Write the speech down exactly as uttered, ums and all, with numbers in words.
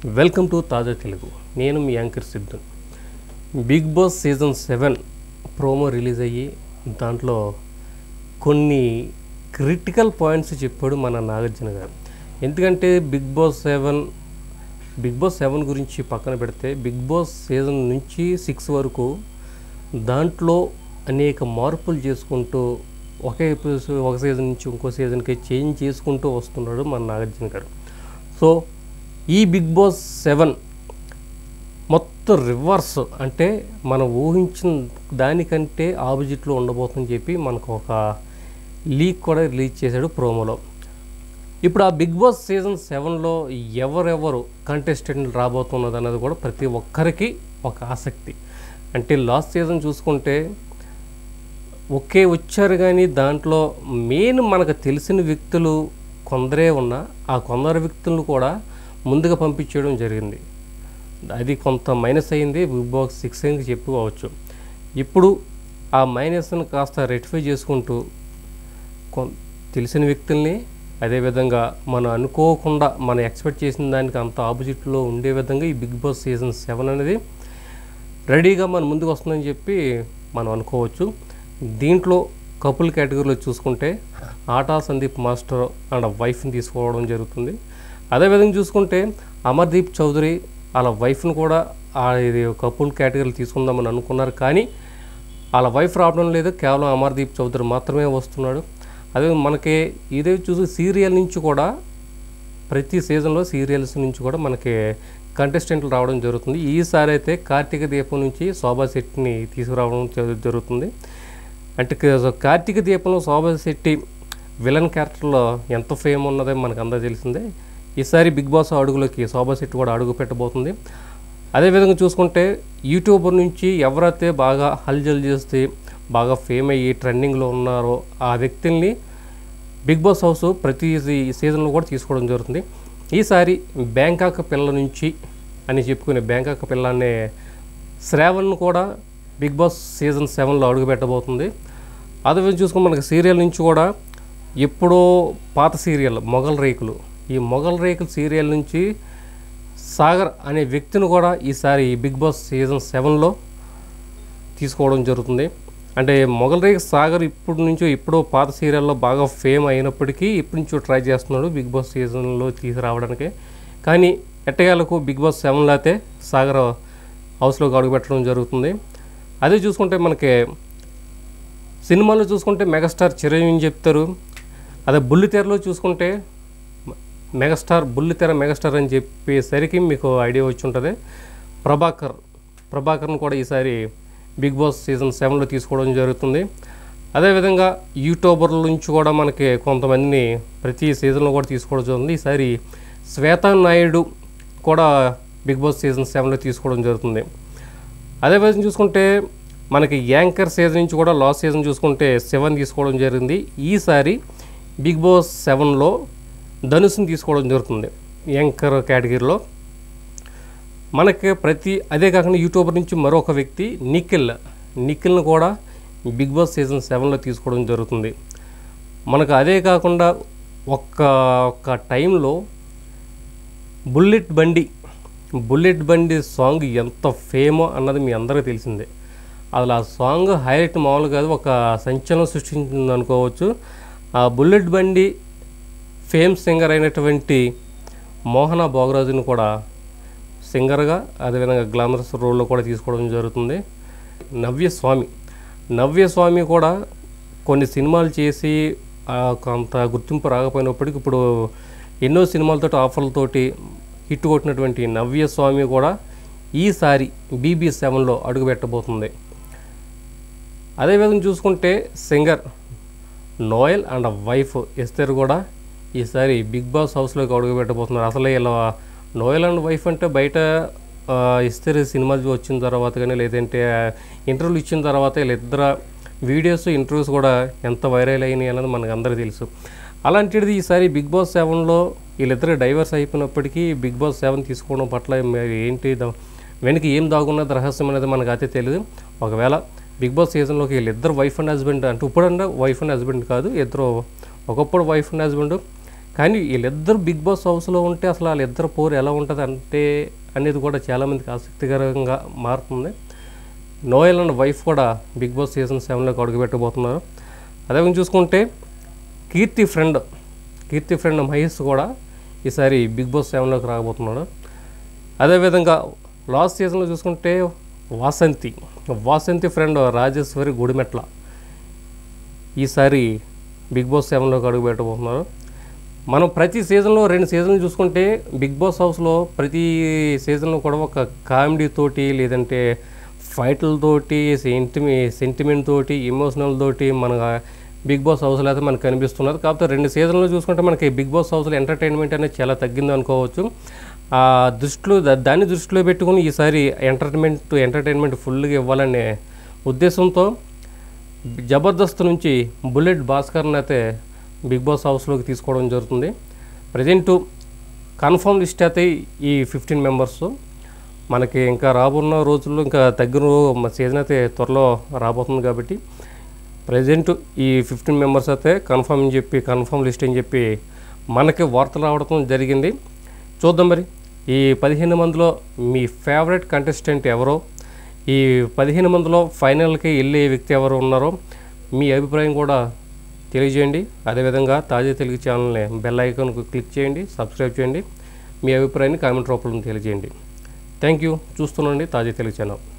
Welcome to Taaza Telugu. నేను మీ anchor Siddhu. Bigg Boss season seven promo release అయ్యి దాంట్లో కొన్ని క్రిటికల్ పాయింట్స్ చెప్పాడు మన నాగార్జున గారు. ఎందుకంటే Bigg Boss seven Bigg Boss seven గురించి పక్కన పెడితే బిగ్ బాస్ సీజన్ నుంచి సిక్స్ వరకు దాంట్లో అనేక మార్పులు చేసుకుంటూ ఒకే ఎపిసోడ్ ఒక సీజన్ నుంచి ఇంకో సీజన్కి చేంజ్ చేసుకుంటూ వస్తున్నాడు మన నాగార్జున గారు. సో ఈ బిగ్ బాస్ సెవెన్ మొత్తం రివర్స్, అంటే మనం ఊహించిన దానికంటే ఆపోజిట్లో ఉండబోతుందని చెప్పి మనకు ఒక లీక్ కూడా రిలీజ్ చేశాడు ప్రోమోలో. ఇప్పుడు ఆ బిగ్ బాస్ సీజన్ సెవెన్లో ఎవరెవరు కంటెస్టెంట్లు రాబోతున్నది అన్నది కూడా ప్రతి ఒక్కరికి ఒక ఆసక్తి. అంటే లాస్ట్ సీజన్ చూసుకుంటే ఒకే వచ్చారు, కానీ దాంట్లో మెయిన్ మనకు తెలిసిన వ్యక్తులు కొందరే ఉన్నా ఆ కొందరు వ్యక్తులను కూడా ముందుగా పంపించడం జరిగింది. అది కొంత మైనస్ అయింది బిగ్ బాస్ సిక్స్ అని చెప్పుకోవచ్చు. ఇప్పుడు ఆ మైనస్ని కాస్త రెక్టిఫై చేసుకుంటూ కొ తెలిసిన వ్యక్తుల్ని, అదేవిధంగా మనం అనుకోకుండా మనం ఎక్స్పెక్ట్ చేసిన దానికి అంత ఆపోజిట్లో ఉండే విధంగా ఈ బిగ్ బాస్ సీజన్ సెవెన్ అనేది రెడీగా మన ముందుకు వస్తుందని చెప్పి మనం అనుకోవచ్చు. దీంట్లో కపుల్ కేటగిరీలో చూసుకుంటే ఆటా సందీప్ మాస్టర్ అండ్ వైఫ్ని తీసుకోవడం జరుగుతుంది. అదేవిధంగా చూసుకుంటే అమర్దీప్ చౌదరి వాళ్ళ వైఫ్ను కూడా ఇది కపుల్ కేటగిరీలు తీసుకుందామని అనుకున్నారు, కానీ వాళ్ళ వైఫ్ రావడం లేదు, కేవలం అమర్దీప్ చౌదరి మాత్రమే వస్తున్నాడు. అదే మనకి ఇదే చూసి సీరియల్ నుంచి కూడా ప్రతి సీజన్లో సీరియల్స్ నుంచి కూడా మనకి కంటెస్టెంట్లు రావడం జరుగుతుంది. ఈసారి అయితే కార్తీక దీపం నుంచి శోభా శెట్టిని తీసుకురావడం జరుగుతుంది. అంటే కార్తీక దీపంలో శోభా శెట్టి విలన్ క్యారెక్టర్లో ఎంత ఫేమ్ ఉన్నదో మనకు అందరూ తెలిసిందే. ఈసారి బిగ్ బాస్ అడుగులోకి శోభా శెట్టి కూడా అడుగు పెట్టబోతుంది. అదేవిధంగా చూసుకుంటే యూట్యూబర్ నుంచి ఎవరైతే బాగా హల్జల్ చేస్తే బాగా ఫేమ్ అయ్యి ట్రెండింగ్లో ఉన్నారో ఆ వ్యక్తుల్ని బిగ్ బాస్ హౌస్ ప్రతి సీజన్లో కూడా తీసుకోవడం జరుగుతుంది. ఈసారి బ్యాంకాక్ పిల్ల నుంచి అని చెప్పుకునే బ్యాంకాక్ పిల్ల అనే శ్రావణ్ కూడా బిగ్ బాస్ సీజన్ సెవెన్లో అడుగు పెట్టబోతుంది. అదేవిధంగా చూసుకుని మనకి సీరియల్ నుంచి కూడా ఎప్పుడో పాత సీరియల్ మొగల్ రేకులు, ఈ మొగల్ రేకుల సీరియల్ నుంచి సాగర్ అనే వ్యక్తిని కూడా ఈసారి బిగ్ బాస్ సీజన్ సెవెన్లో తీసుకోవడం జరుగుతుంది. అంటే మొగల్ రేక్ సాగర్ ఇప్పటి నుంచో ఎప్పుడో పాత సీరియల్లో బాగా ఫేమ్ అయినప్పటికీ ఇప్పటి నుంచో ట్రై చేస్తున్నాడు బిగ్ బాస్ సీజన్లో తీసుకురావడానికి. కానీ ఎట్టగాలకు బిగ్ బాస్ సెవెన్లో అయితే సాగర్ హౌస్లోకి అడుగుపెట్టడం జరుగుతుంది. అదే చూసుకుంటే మనకి సినిమాలో చూసుకుంటే మెగాస్టార్ చిరంజీవి చెప్తారు. అదే బుల్లితెరలో చూసుకుంటే మెగాస్టార్ బుల్లితెర మెగాస్టార్ అని చెప్పేసరికి మీకు ఐడియా వచ్చి ఉంటుంది. ప్రభాకర్ ప్రభాకర్ని కూడా ఈసారి బిగ్ బాస్ సీజన్ సెవెన్లో తీసుకోవడం జరుగుతుంది. అదేవిధంగా యూట్యూబర్ల నుంచి కూడా మనకి కొంతమందిని ప్రతి సీజన్లో కూడా తీసుకోవడం జరుగుతుంది. ఈసారి శ్వేతా నాయుడు కూడా బిగ్ బాస్ సీజన్ సెవెన్లో తీసుకోవడం జరుగుతుంది. అదేవిధంగా చూసుకుంటే మనకి యాంకర్ సీజన్ నుంచి కూడా లాస్ట్ సీజన్ చూసుకుంటే సెవెన్ తీసుకోవడం జరిగింది. ఈసారి బిగ్ బాస్ సెవెన్లో ధనుష్ని తీసుకోవడం జరుగుతుంది యాంకర్ కేటగిరీలో. మనకి ప్రతి అదే కాకుండా యూట్యూబర్ నుంచి మరొక వ్యక్తి నిఖిల్ నిఖిల్ని కూడా బిగ్ బాస్ సీజన్ సెవెన్లో తీసుకోవడం జరుగుతుంది. మనకు అదే కాకుండా ఒక్క ఒక్క టైంలో బుల్లెట్ బండి బుల్లెట్ బండి సాంగ్ ఎంత ఫేమో అన్నది మీ అందరికీ తెలిసిందే. అసలు ఆ సాంగ్ హైలైట్ మామూలు కాదు, ఒక సంచలనం సృష్టించింది అనుకోవచ్చు. ఆ బుల్లెట్ బండి ఫేమ్ సింగర్ అయినటువంటి మోహన భోగరాజుని కూడా సింగర్గా అదేవిధంగా గ్లామరస్ రోల్లో కూడా తీసుకోవడం జరుగుతుంది. నవ్యస్వామి నవ్యస్వామి కూడా కొన్ని సినిమాలు చేసి కొంత గుర్తింపు రాకపోయినప్పటికీ ఇప్పుడు ఎన్నో సినిమాలతో ఆఫర్లతోటి హిట్ కొట్టినటువంటి నవ్యస్వామి కూడా ఈసారి బీబీ సెవెన్లో అడుగుపెట్టబోతుంది. అదేవిధంగా చూసుకుంటే singer Noel and wife Esther కూడా ఈసారి బిగ్ బాస్ హౌస్లోకి అడుగు పెట్టబోతున్నారు. అసలే ఇలా నోయల్ అండ్ వైఫ్ అంటే బయట ఎస్తర్ సినిమాలు వచ్చిన తర్వాత కానీ లేదంటే ఇంటర్వ్యూలు ఇచ్చిన తర్వాత వీళ్ళిద్దరు వీడియోస్ ఇంటర్వ్యూస్ కూడా ఎంత వైరల్ అయినాయి అన్నది మనకు అందరికీ తెలుసు. అలాంటిది ఈసారి బిగ్ బాస్ సెవెన్లో వీళ్ళిద్దరు డైవర్స్ అయిపోయినప్పటికీ బిగ్ బాస్ సెవెన్ తీసుకోవడం పట్ల ఏంటి వెనక ఏం దాగున్నది రహస్యం అనేది మనకు అయితే తెలియదు. ఒకవేళ బిగ్ బాస్ సీజన్లోకి వీళ్ళిద్దరు వైఫ్ అండ్ హస్బెండ్ అంటే ఇప్పుడంటే వైఫ్ అండ్ హస్బెండ్ కాదు, ఇద్దరు ఒకప్పుడు వైఫ్ అండ్ హస్బెండ్ కానీ వీళ్ళిద్దరు బిగ్ బాస్ హౌస్లో ఉంటే అసలు వాళ్ళిద్దరు పోరు ఎలా ఉంటుంది అంటే అనేది కూడా చాలామందికి ఆసక్తికరంగా మారుతుంది. నోయల్ అండ్ వైఫ్ కూడా బిగ్ బాస్ సీజన్ సెవెన్లోకి అడుగుపెట్టబోతున్నారు. అదేవిధంగా చూసుకుంటే కీర్తి ఫ్రెండ్ కీర్తి ఫ్రెండ్ మహేష్ కూడా ఈసారి బిగ్ బాస్ సెవెన్లోకి రాబోతున్నాడు. అదేవిధంగా లాస్ట్ సీజన్లో చూసుకుంటే వాసంతి వాసంతి ఫ్రెండ్ రాజేశ్వరి గుడిమెట్ల ఈసారి బిగ్ బాస్ సెవెన్లోకి అడుగు పెట్టబోతున్నారు. మనం ప్రతి సీజన్లో రెండు సీజన్లు చూసుకుంటే బిగ్ బాస్ హౌస్లో ప్రతి సీజన్లో కూడా ఒక కామెడీ తోటి లేదంటే ఫైట్లతోటి సెంటిమి సెంటిమెంట్ తోటి ఎమోషనల్ తోటి మన బిగ్ బాస్ హౌస్లో అయితే మనకు కనిపిస్తున్నది. కాకపోతే రెండు సీజన్లో చూసుకుంటే మనకి బిగ్ బాస్ హౌస్లో ఎంటర్టైన్మెంట్ అనేది చాలా తగ్గింది అనుకోవచ్చు. ఆ దృష్టిలో దాన్ని దృష్టిలో పెట్టుకుని ఈసారి ఎంటర్టైన్మెంట్ ఎంటర్టైన్మెంట్ ఫుల్గా ఇవ్వాలనే ఉద్దేశంతో జబర్దస్త్ నుంచి బుల్లెట్ భాస్కర్ని అయితే బిగ్ బాస్ హౌస్లోకి తీసుకోవడం జరుగుతుంది. ప్రజెంటు కన్ఫర్మ్ లిస్ట్ అయితే ఈ ఫిఫ్టీన్ మెంబర్స్ మనకి ఇంకా రాబోన్న రోజుల్లో ఇంకా తగ్గిన సీజన్ అయితే త్వరలో రాబోతుంది. కాబట్టి ప్రజెంట్ ఈ ఫిఫ్టీన్ మెంబర్స్ అయితే కన్ఫర్మ్ అని చెప్పి కన్ఫర్మ్ లిస్ట్ అని చెప్పి మనకి వార్తలు రావడం జరిగింది. చూద్దాం మరి ఈ పదిహేను మందిలో మీ ఫేవరెట్ కంటెస్టెంట్ ఎవరో, ఈ పదిహేను మందిలో ఫైనల్కి వెళ్ళే వ్యక్తి ఎవరు ఉన్నారో మీ అభిప్రాయం కూడా తెలియజేయండి. అదేవిధంగా తాజా తెలుగు ఛానల్ని బెల్ ఐకాన్కు క్లిక్ చేయండి, సబ్స్క్రైబ్ చేయండి. మీ అభిప్రాయాన్ని కామెంట్ రూపంలో తెలియజేయండి. Thank you. చూస్తుండండి తాజా తెలుగు ఛానల్.